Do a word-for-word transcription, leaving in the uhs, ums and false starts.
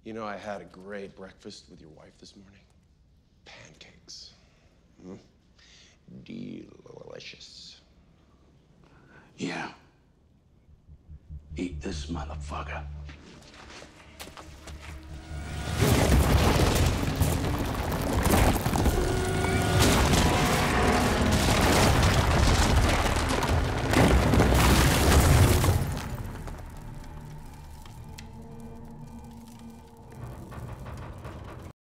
You know, I had a great breakfast with your wife this morning. Pancakes. Mm. Delicious. Yeah. Eat this motherfucker.